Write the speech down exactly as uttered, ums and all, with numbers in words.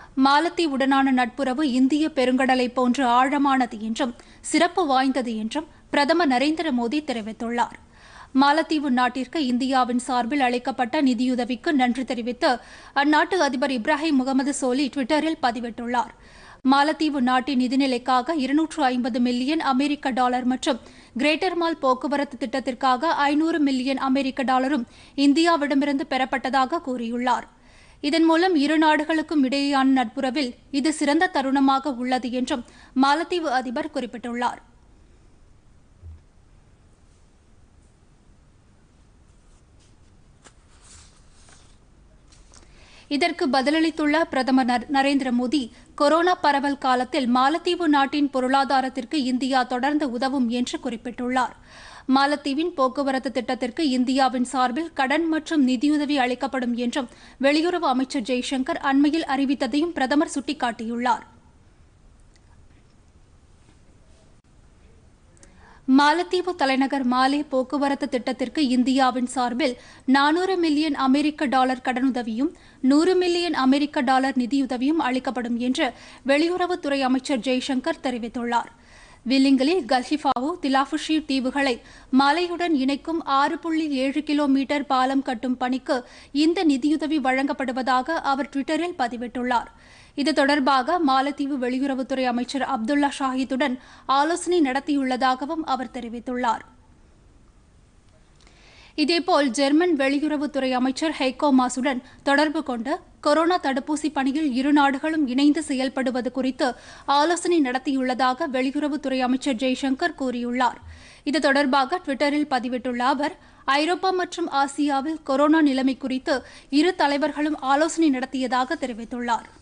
மாலத்தீவுடனான நட்புறவு இந்திய பெருங்கடலை போன்று ஆழமானது என்றும் சிறப்பு வாய்ந்தது என்றும் பிரதமர் நரேந்திர மோடி தெரிவித்துள்ளார். மாலத்தீவு நாட்டிற்கு இந்தியாவின் சார்பில் அளிக்கப்பட்ட நிதியுதவிக்கு நன்றி தெரிவித்து அந்நாட்டு அதிபர் இப்ராஹிம் முகமது சோலி டுவிட்டரில் பதிவிட்டுள்ளார். மாலத்தீவு நாட்டின் நிதிநிலைக்காக இருநூற்று ஐம்பது மில்லியன் அமெரிக்க டாலர் மற்றும் கிரேட்டர் மால் போக்குவரத்து திட்டத்திற்காக ஐநூறு மில்லியன் அமெரிக்க டாலரும் இந்தியாவிடமிருந்து பெறப்பட்டதாக கூறியுள்ளார். இதன் மூலம் இரு நாடுகளுக்கும் இடையேயான நட்புறவில் இது சிறந்த தருணமாக உள்ளது என்றும் மாலத்தீவு அதிபர் குறிப்பிட்டுள்ளார். இதற்கு பதிலளித்துள்ள பிரதமர் நரேந்திர மோடி, கொரோனா பரவல் காலத்தில் மாலத்தீவு நாட்டின் பொருளாதாரத்திற்கு இந்தியா தொடர்ந்து உதவும் என்று குறிப்பிட்டுள்ளார். மாலத்தீவின் போக்குவரத்து திட்டத்திற்கு இந்தியாவின் சார்பில் கடன் மற்றும் நிதியுதவி அளிக்கப்படும் என்றும் வெளியுறவு அமைச்சர் ஜெய்சங்கர் அண்மையில் அறிவித்ததையும் பிரதமர் சுட்டிக்காட்டியுள்ளார். மாலத்தீவு தலைநகர் மாலே போக்குவரத்து திட்டத்திற்கு இந்தியாவின் சார்பில் நானூறு மில்லியன் அமெரிக்க டாலர் கடனுதவியும் நூறு மில்லியன் அமெரிக்க டாலர் நிதியுதவியும் அளிக்கப்படும் என்று வெளியுறவுத்துறை அமைச்சர் ஜெய்சங்கர் தெரிவித்துள்ளார். வில்லிங்கலில் கல்ஹிஃபாவு திலாஃபுஷி தீவுகளை மாலையுடன் இணைக்கும் ஆறு புள்ளி ஏழு கிலோமீட்டர் பாலம் கட்டும் பணிக்கு இந்த நிதியுதவி வழங்கப்படுவதாக அவர் டுவிட்டரில் பதிவிட்டுள்ளார். இது தொடர்பாக மாலத்தீவு வெளியுறவுத்துறை அமைச்சர் அப்துல்லா ஷாஹிதுடன் ஆலோசனை நடத்தியுள்ளதாகவும் அவர் தெரிவித்துள்ளார். இதேபோல் ஜெர்மன் வெளியுறவுத்துறை அமைச்சர் ஹெய்கோ மாசுடன் தொடர்பு கொண்டு கொரோனா தடுப்பூசி பணியில் இரு நாடுகளும் இணைந்து செயல்படுவது குறித்து ஆலோசனை நடத்தியுள்ளதாக வெளியுறவுத்துறை அமைச்சர் ஜெய்சங்கர் கூறியுள்ளார். இது தொடர்பாக டுவிட்டரில் பதிவிட்டுள்ள அவர், ஐரோப்பா மற்றும் ஆசியாவில் கொரோனா நிலைமை குறித்து இரு தலைவர்களும் ஆலோசனை நடத்தியதாக தெரிவித்துள்ளார்.